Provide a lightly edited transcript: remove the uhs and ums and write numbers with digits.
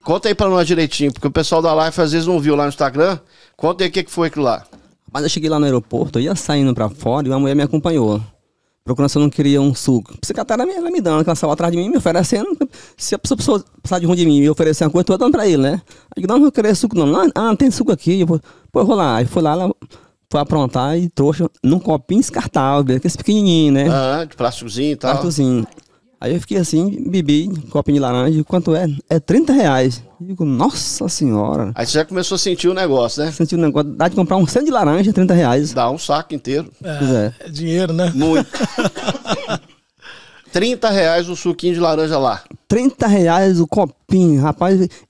Conta aí pra nós direitinho, porque o pessoal da live às vezes não viu lá no Instagram. Conta aí o que foi aquilo lá. Mas eu cheguei lá no aeroporto, eu ia saindo pra fora e uma mulher me acompanhou. Procurando se eu não queria um suco. A psiquiatra ela me dando, ela saiu atrás de mim, me oferecendo. Se a pessoa passar de ruim de mim e me oferecer uma coisa, eu tô dando pra ele, né? Eu digo, não, não queria suco não. Não tem suco aqui. Pô, eu vou lá. Aí foi lá, ela foi aprontar e trouxe num copinho descartável, aquele pequenininho, né? Ah, de plásticozinho e tal. Plásticozinho. Aí eu fiquei assim, bebi, copinho de laranja, quanto é? É R$30. Eu digo, nossa senhora. Aí você já começou a sentir o negócio, né? Senti um negócio, dá de comprar um centro de laranja, R$30. Dá um saco inteiro. É dinheiro, né? Muito. R$30 o suquinho de laranja lá. R$30 o copinho, rapaz.